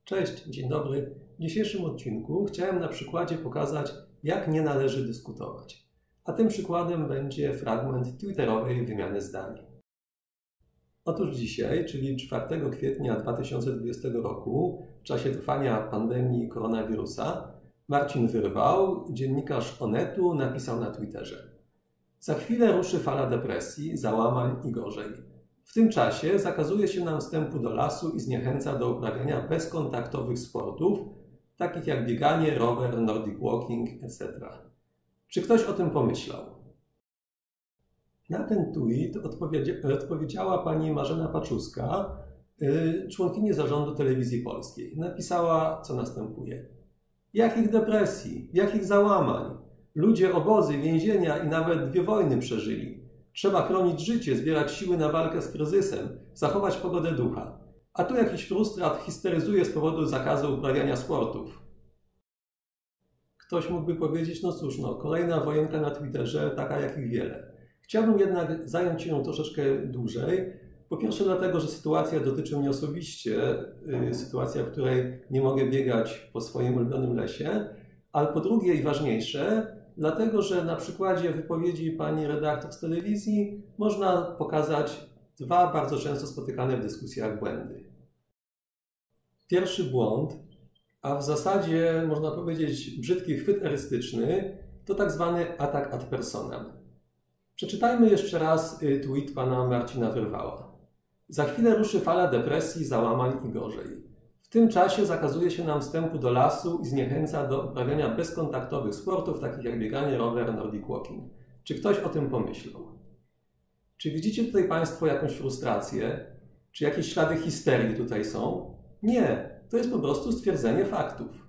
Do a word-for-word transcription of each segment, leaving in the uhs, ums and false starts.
Cześć, dzień dobry. W dzisiejszym odcinku chciałem na przykładzie pokazać, jak nie należy dyskutować. A tym przykładem będzie fragment twitterowej wymiany zdań. Otóż dzisiaj, czyli czwartego kwietnia dwa tysiące dwudziestego roku, w czasie trwania pandemii koronawirusa, Marcin Wyrwał, dziennikarz Onetu, napisał na Twitterze: za chwilę ruszy fala depresji, załamań i gorzej. W tym czasie zakazuje się nam wstępu do lasu i zniechęca do uprawiania bezkontaktowych sportów, takich jak bieganie, rower, nordic walking, et cetera. Czy ktoś o tym pomyślał? Na ten tweet odpowiedzi- odpowiedziała pani Marzena Paczuska, yy, członkini zarządu Telewizji Polskiej. Napisała, co następuje. Jakich depresji, jakich załamań? Ludzie obozy, więzienia i nawet dwie wojny przeżyli. Trzeba chronić życie, zbierać siły na walkę z kryzysem, zachować pogodę ducha. A tu jakiś frustrat histeryzuje z powodu zakazu uprawiania sportów. Ktoś mógłby powiedzieć, no cóż, no, kolejna wojenka na Twitterze, taka jakich wiele. Chciałbym jednak zająć się nią troszeczkę dłużej. Po pierwsze dlatego, że sytuacja dotyczy mnie osobiście, yy, sytuacja, w której nie mogę biegać po swoim ulubionym lesie, ale po drugie i ważniejsze, dlatego, że na przykładzie wypowiedzi pani redaktor z telewizji można pokazać dwa bardzo często spotykane w dyskusjach błędy. Pierwszy błąd, a w zasadzie można powiedzieć brzydki chwyt erystyczny, to tak zwany atak ad personam. Przeczytajmy jeszcze raz tweet pana Marcina Wyrwała. Za chwilę ruszy fala depresji, załamań i gorzej. W tym czasie zakazuje się nam wstępu do lasu i zniechęca do uprawiania bezkontaktowych sportów, takich jak bieganie, rower, nordic walking. Czy ktoś o tym pomyślał? Czy widzicie tutaj państwo jakąś frustrację? Czy jakieś ślady histerii tutaj są? Nie, to jest po prostu stwierdzenie faktów.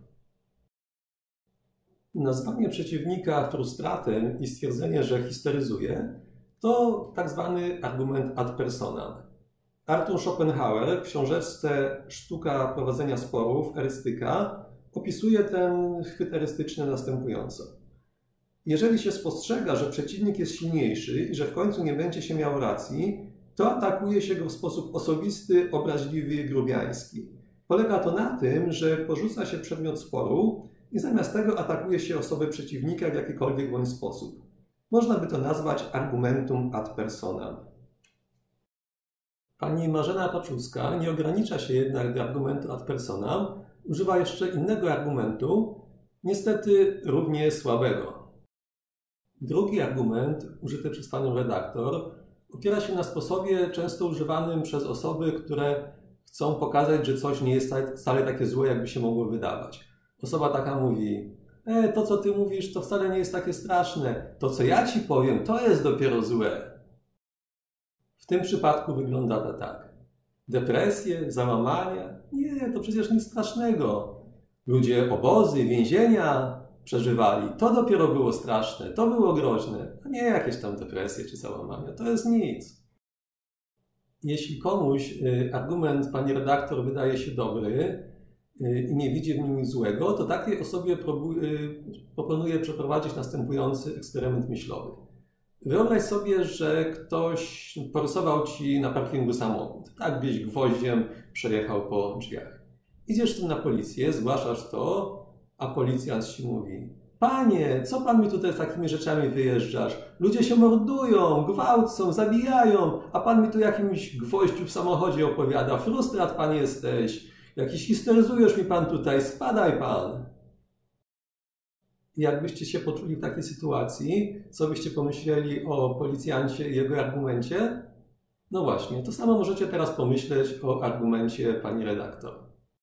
Nazwanie przeciwnika frustratem i stwierdzenie, że histeryzuje, to tak zwany argument ad personam. Arthur Schopenhauer w książeczce Sztuka prowadzenia sporów, erystyka, opisuje ten chwyt erystyczny następująco. Jeżeli się spostrzega, że przeciwnik jest silniejszy i że w końcu nie będzie się miał racji, to atakuje się go w sposób osobisty, obraźliwy i grubiański. Polega to na tym, że porzuca się przedmiot sporu i zamiast tego atakuje się osobę przeciwnika w jakikolwiek bądź sposób. Można by to nazwać argumentum ad personam. Pani Marzena Paczuska nie ogranicza się jednak do argumentu ad personam, używa jeszcze innego argumentu, niestety równie słabego. Drugi argument, użyty przez panią redaktor, opiera się na sposobie często używanym przez osoby, które chcą pokazać, że coś nie jest wcale takie złe, jakby się mogło wydawać. Osoba taka mówi: e, to co ty mówisz, to wcale nie jest takie straszne, to co ja ci powiem, to jest dopiero złe. W tym przypadku wygląda to tak. Depresje, załamania? Nie, to przecież nic strasznego. Ludzie obozy, więzienia przeżywali. To dopiero było straszne, to było groźne. A nie jakieś tam depresje czy załamania. To jest nic. Jeśli komuś argument pani redaktor wydaje się dobry i nie widzi w nim nic złego, to takiej osobie proponuję przeprowadzić następujący eksperyment myślowy. Wyobraź sobie, że ktoś porysował ci na parkingu samochód. Tak byś gwoździem przejechał po drzwiach. Idziesz tu na policję, zgłaszasz to, a policjant ci mówi: panie, co pan mi tutaj z takimi rzeczami wyjeżdżasz? Ludzie się mordują, gwałcą, zabijają, a pan mi tu jakimś gwoździu w samochodzie opowiada. Frustrat pan jesteś, jakiś histeryzujesz mi pan tutaj, spadaj pan. Jakbyście się poczuli w takiej sytuacji, co byście pomyśleli o policjancie i jego argumencie? No właśnie, to samo możecie teraz pomyśleć o argumencie pani redaktor.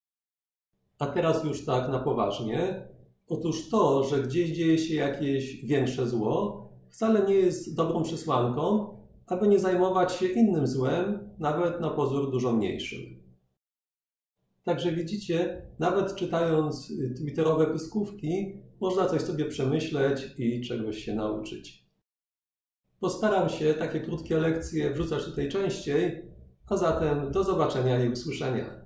A teraz już tak na poważnie. Otóż to, że gdzieś dzieje się jakieś większe zło, wcale nie jest dobrą przesłanką, aby nie zajmować się innym złem, nawet na pozór dużo mniejszym. Także widzicie, nawet czytając twitterowe pyskówki, można coś sobie przemyśleć i czegoś się nauczyć. Postaram się takie krótkie lekcje wrzucać tutaj częściej, a zatem do zobaczenia i usłyszenia.